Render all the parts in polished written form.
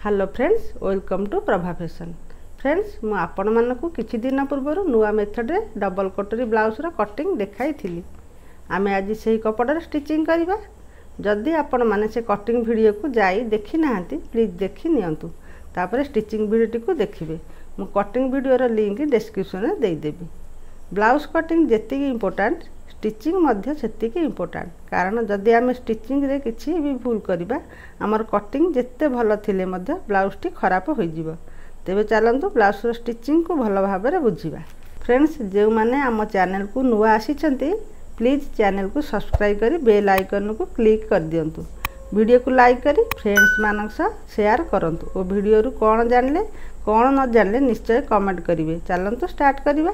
Hello friends, welcome to Prabha fashion. Friends, मु आपण मानकु किछि दिन पूर्व नुआ मेथड रे डबल कटोरी ब्लाउज रो कटिंग देखाई थिली। आमे आज सेही कपड़ा रे स्टिचिंग करिबा। जदि आपण माने से कटिंग वीडियो को जाई देखि नाहंती, प्लीज देखि नियंतु, तापर स्टिचिंग वीडियो को देखिबे। मु कटिंग वीडियो रो लिंक डिस्क्रिप्शन रे देई देबी। ब्लाउज कटिंग जेतिकी इम्पोर्टेंट, स्टिचिंग मध्य सेतिकी इम्पोर्टेंट। कारण जदि आम स्टिचिंग रे किछि भी भूल करिबा, आमर कटिंग जेते भल थिले मध्य ब्लाउज टी खराब हो जिवो। तेबे चलंतु ब्लाउज रो स्टिचिंग को भल भाबे रे बुझिबा। फ्रेंड्स, जे माने आम चैनल को नुआ आसीचंती, प्लीज चैनल को सब्सक्राइब करी बेल आइकन को क्लिक कर दियंतु। वीडियो को लाइक करी फ्रेंड्स मानक सा शेयर करंतु। ओ वीडियो रु कोन जानले कोन न जानले निश्चय कमेंट करिवे। चलंतु स्टार्ट करिबा।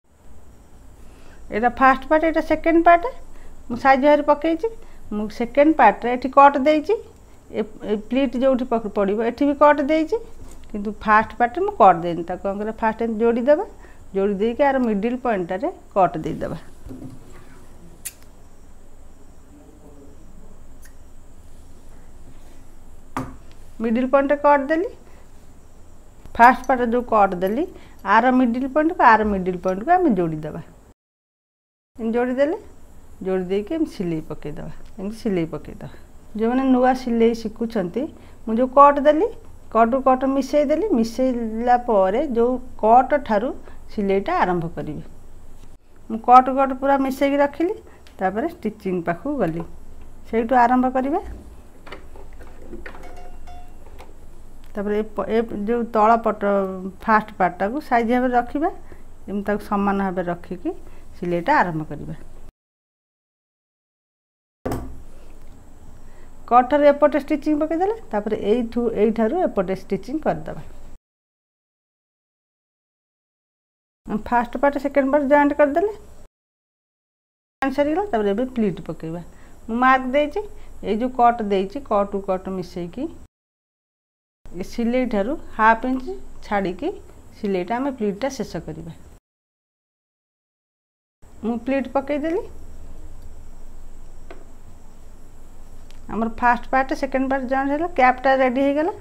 एटा फर्स्ट पार्ट, एटा सेकंड पार्ट मु साइज हर पकेइछि। मु सेकंड पार्ट रे एठी कट देइछि। ए प्लीट जोठी पड़िबो एठी भी कट देइछि, किंतु फर्स्ट पार्ट मु कट देनि। ता कोन करे फर्स्ट जोड़ी देबा, जोड़ी देई के आर मिडिल पॉइंट रे कट देई देबा। मिडिल पॉइंट रे कट देली। फर्स्ट पार्ट जो कट देली आर मिडिल पॉइंट को हम जोड़ी देबा। जोड़ी देले, जोड़ी दे के सिलाई पकई दबा। एमती सिलाई पकई दबा। जो मैंने नुआ सिलाई शिखुंट मु जो कट देली, कट कट मिसई देली। मिसैला परे जो कट ठारू सिलाईटा आरंभ करी। मु कट कट पूरा मिसई रखिली। तापर स्टिचिंग पाखु गली, सेठू आरंभ करिबा। तापर ए जो तळ पट फास्ट पार्टा को साइज भाव रखिबा। एमता समान भाव रखिकी सिलाईटा आरंभ करिबा। कटर एपटे स्टिचिंग पकई देले, तापर एठारू एपटे स्टिचिंग कर दबा। First part second part joint कर देले, सरीला। तापर एबे प्लीट पकईबा। मु मार्क देइछि, ए जो कट देइछि, कट कट मिसई की ए सिलाई ठारू हाफ इंच छाड़ी की सिलाईटा हम प्लीटटा शेष करिबा। मु प्लीट पकई देली। हमर first part second part joint हैला, कैपटा रेडी हे गेला।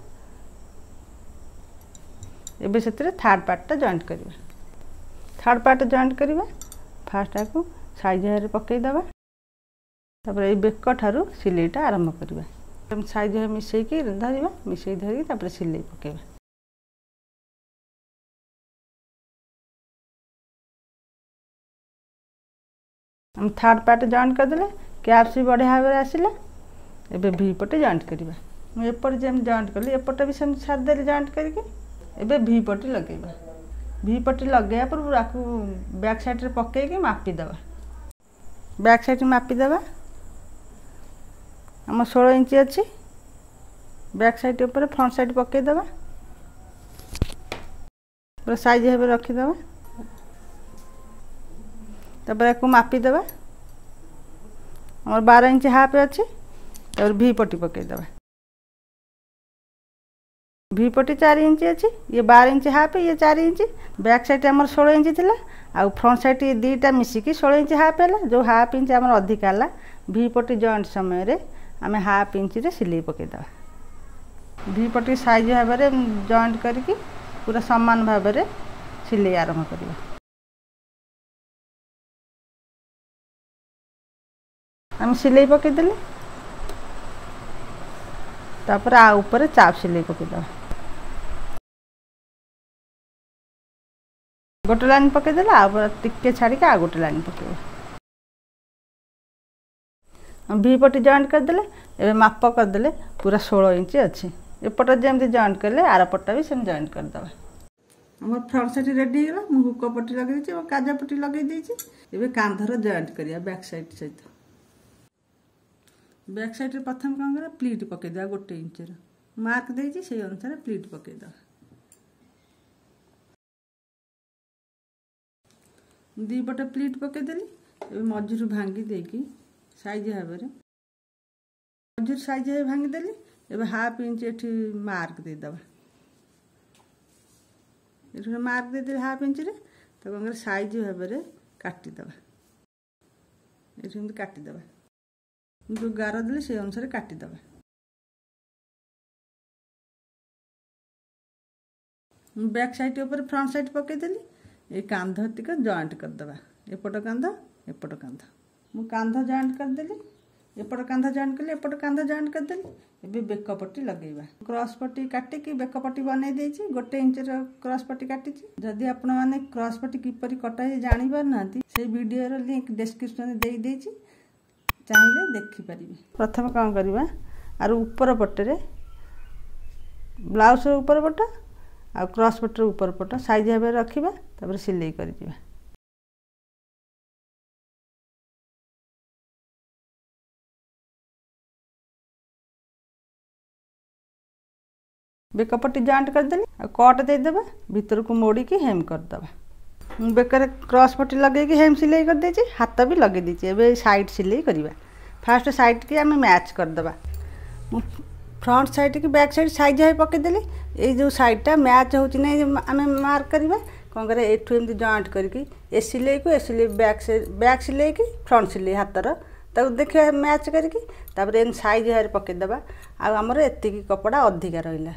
एबे सेतरे थर्ड पार्टटा जॉइंट करिबा। थर्ड पार्ट जॉइंट करिबा। फर्स्ट को साइज हेरे पकई दबा। तापर ए बेक ठारू सिलाईटा आरंभ करिबा। हम साइज हे मिसई के धरिबा। मिसई धरि तापर सिलाई पकेबा। हम थर्ड पार्ट जॉइंट कर देले। कैप्स भी बढ़िया भाव आसिला। एबे भी पटे जॉइंट करिबा। मु एपट जेम जॉइंट करली, एपट भी सेम छाड़ देली जॉइंट करके। एबे भी पटे लगेबा। भी पटे लगेया पर राकू बैक साइड रे पके के मापी दबा। बैक साइड मापी दबा। हम 16 इंच अछि। बैक साइड ऊपर फ्रंट साइड पके दबा। पूरा साइज भाव रखी दबा। तापर याकू मापी दबा। हमर 12 इंच हाफ अछि। तापर भी पट्टी पकई दबा। भी पट्टी 4 इंच अछि। ये 12 इंच हाफ, ये 4 इंच। बैक साइड हमर 16 इंच थिला। आ फ्रंट साइड ये दीटा मिसी की 16 इंच हाफ हैला। जो हाफ इंच हमर अधिक हैला, भी पट्टी जॉइंट समय रे हमें हाफ इंच रे सिलाई पकई दबा। भी पट्टी साइज भाव रे जॉइंट करके पूरा समान भाव रे सिलाई आरंभ करिबा। हम सिलाई पकई देले। तापर आ ऊपर चाप सिलाई पकई दबा। गोटे लाइन पकई देला। आ ऊपर टिके छाड़ी के आ गोटे लाइन पकेबा। हम भी पट्टी जॉइंट कर देले। एबे माप कर देले पूरा 16 इंच अछि। एपट जेमती जॉइंट करले आर पट्टा भी सेम जॉइंट कर दबा। हमर फ्रंट साइड रेडी गेला। मु हुक पट्टी लगे दिछि और काजा पट्टी लगे दिछि। एबे कांधर जॉइंट करिया बैक साइड सहित। बैक साइड रे प्रथम काम करा प्लीट पकई दबा। गोटे इंच रे मार्क देछि, सेही अनुसार प्लीट पकई दबा। दी पटे प्लीट पकई देली। एबे मझुरु भांगी देकी साइज भाव रे मझुरु साइज भाव भांगी देली। एबे हाफ इंच एठी मार्क दे दबा। एठी मार्क दे दे हाफ इंच रे। त कोन साइज भाव रे काटी दबा। एठी काटी दबा। जो गार देले से अनुसार काटी दबा। बैक साइड ऊपर फ्रंट साइड पकईदेली ये कांध टिक जॉइंट करदे एपट कांध एपट कांध मु कांध जॉइंट करदेली एपट कांध जॉइंट कली एपट कांध जॉइंट करदेली एबे बेक पट्टी लगेगा क्रॉस पट्टी काटिकी बेक पट्टी बनई देछि 1 इंच क्रॉस पट्टी काटिछि जदि आपण माने क्रॉस पट्टी किपरि कटाई जानि पार नांती से वीडियो रो लिंक डिस्क्रिप्शन दे देछि चाहिले देखि परिबे। प्रथम काम करबा आर ऊपर पट्टे ब्लाउज ऊपर पट्टा आ क्रॉस पट्टी ऊपर पट्टा साइज भाबे रखिबा तापर सिलाई करि दिबा। बेक पट्टी जॉइंट करदेली कट देदेबा भीतर को मोड़ी की हेम करदबा बेकर क्रॉस पट्टी लगे कि हेम सिलाई कर देछि हाथ भी लगे देछि एबे साइड सिलाई करिबा। फर्स्ट साइड की आम मैच करदबा फ्रंट साइड की बैक साइड साइज है पकईदेली ये जो साइडटा मैच होची नै आम मार्क करबा कौन करे एठू एमती जॉइंट करके ए सिलाई को ए सिलाई बैक सिलाई की फ्रंट सिलाई हाथर ताको देखिए मैच करके तापर एन साइज है पकईदेबा आमर एतिकी कपड़ा अधिका रहिला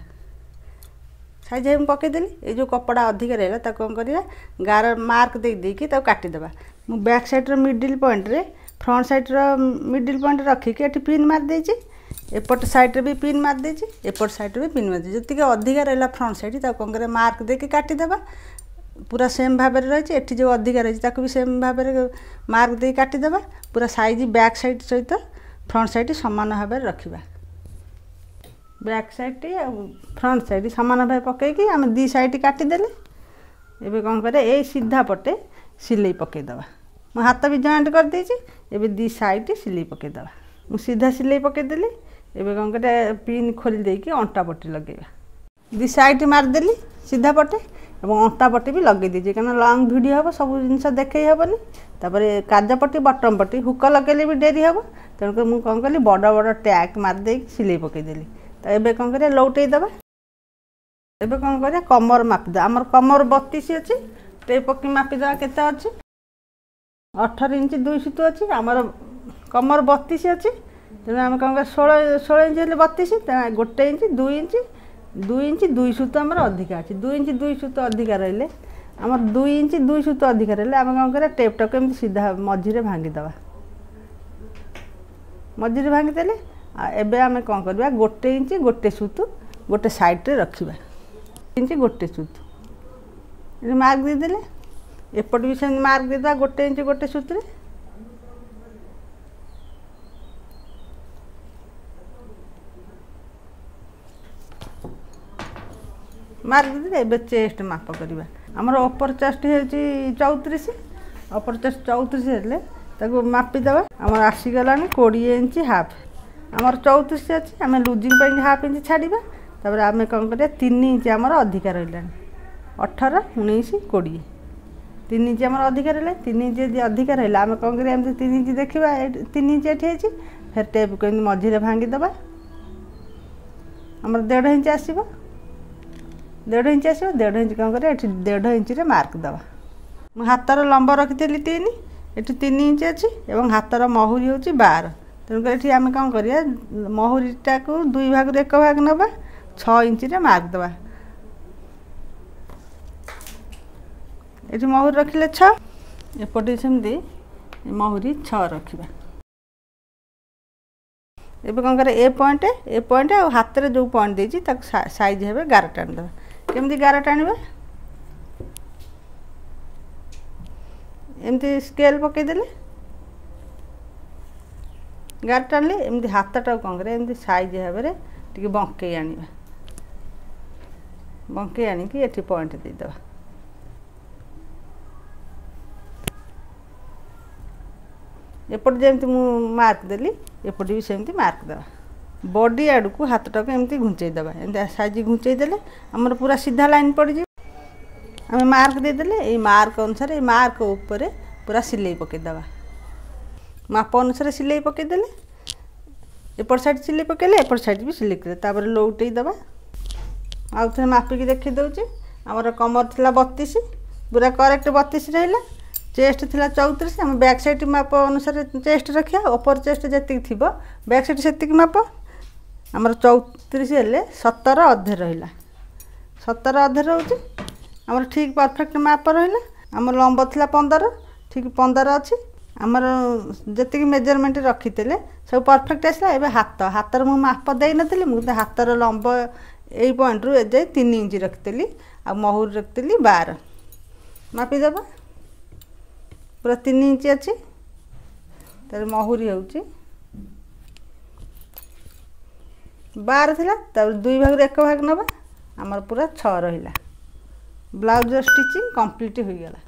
साइज हम पकईदेली ये जो कपड़ा अधिका रहा ताको कौन करिया गार मार्क दे देकी ताको काटिदेबा मु बैक साइड रो मिडिल पॉइंट रे फ्रंट साइड रो मिडिल पॉइंट रखिकी एठी पिन मार देछि एपट साइड रे भी पिन मार देछि एपट साइड रे भी पिन मार देछि जति के अधिका रहला फ्रंट साइड ताको कौन करे मार्क देके काटिदेबा पूरा सेम भाव में रही एठी जो अधिका रही ताको भी सेम भाव में मार्क दे काटिदेबा पूरा साइज बैक साइड सहित फ्रंट साइड समान भाव में रखिबा बैक साइड फ्रंट साइड सामान भाव पकईकी आम दी साइड काटिदेले एबे कौन करे ए सीधा पटे सिलाई पकईदेबा मो हाथ भी जॉइंट कर देछि एबे दी साइड सिलाई पकईदेबा मु सीधा सिलाई पकईदेली एबे कौन करे पिन खोली देकी अंटा पट्टी लगेबा दी साइड मारदेली सीधा पटे और अंटा पट्टी भी लगे दीजिए क्या लंग वीडियो हम सब जिन देखे हेनी तापर काज पट्टी बटम पट्टी हुक लगे भी डेरी हम तेणुक मुझे कौन कली बड़ बड़ टैग मारदे सिलाई पकईदेली तो ये कौन कर लौटेदेबा एबे कौन कर कमर मापिद आमर कमर 32 अच्छी टेप पकी मापिदेवा केते अच्छी 18 इंच 2 सूत अच्छी आमर कमर 32 अच्छी तेणु आम कौन कर 16 इंच 32 1 इंच 2 इंच 2 इंच 2 सूत आमर अधिका अच्छी 2 इंच 2 सूत अधिका रही आम 2 इंच 2 सूत अधिका रही आम कौन कर टेपटा को सीधा मझीरे भांगीदे मझीरे भांगीदेले एबे आम कौन करवा 1 इंच 1 सूत गोटे साइड रे रखिबा इंच 1 सूत मार्क देदेले एपट भी से मार्क देदा 1 इंच 1 सूत रे मार्क देदे एबे चेस्ट माप करवा आमर अपर चेस्ट होची 34 अपर चेस्ट 34 हेले ताको मापिदेबा आमर आसीगलानी 20 इंच हाफ आमर 34 अच्छी आम लुजिंग पे हाफ इंच छाड़ा तापर आम कौन कर 3 इंच आमर अधिका रहा 18 19 20 3 इंच आमर अधिका रहा 3 इंच अधिका रहा आम कौन कर 3 इंच देखा 3 इंच एठी फिर टेप को मझीरे भांगीदे आमर 1.5 इंच आसो 1.5 इंच आसो 1.5 इंच कौन कर 1.5 इंच मार्क देवा मुझे हाथर लंब रखी 3 ये 3 इंच अच्छी और हाथर महुरी हूँ 12 तेणुक ये आम कौन करिया महुरीटा को 2 भाग 1 भाग नवा 6 इंच रे मार्क देवा ये महुरी रखिले 6 एपटे सेमती महुरी 6 रखा एबे कौन कर ए पॉइंट और हाथ रे जो पॉइंट देछि ताक साइज हेबे 11 टाण देबा केमती 11 टाणबा एमती स्केल पकईदेले 11 टाणले एमती हाथटा कौन करे एमती साइज भाव में टी बंकई आनिबा बंकई आनिकी एठी पॉइंट देदेबा एपट जमी मु मार्क देली एपट भी सेमती मार्क देवा बॉडी आड़ को हाथटा को एमती घुंचईदेबा एमती साइज घुंचईदेले आमर पूरा सीधा लाइन पड़ जाए आम मार्क देदेले ये मार्क अनुसार ये मार्क ऊपर पूरा सिलाई पकईदेबा माप अनुसार सिलाई पकईदेले एपट साइड सिलाई पकईले एपट साइड भी सिलाई कर तापर लौटेदेबा आउ थे मापिकी देखी दौचे आमर कमर थिला 32 पूरा करेक्ट 32 रहा चेस्ट थिला 34 आम बैक साइड माप अनुसार चेस्ट रखिया अपर चेस्ट जी थी बैक साइड से माप आमर 34 हेले 17 अधे रहा 17 अधे रोचे आमर ठीक परफेक्ट माप रहा आम लंब थिला 15 ठीक 15 अच्छी आमर जी मेजरमेंट रखी सब परफेक्ट आसला। एबे हाथ मु माप दे नी मुझे हाथर लंब यही पॉइंट रू एजाए 3 इंच रखी आ महुर रखी 12 मापिदेव पूरा 3 इंच अच्छी तर महुरी हूँ 12 थिला तब 2 भाग 1 भाग नवा आमर पूरा 6 रहा। ब्लाउज स्टिचिंग कंप्लीट हो गला।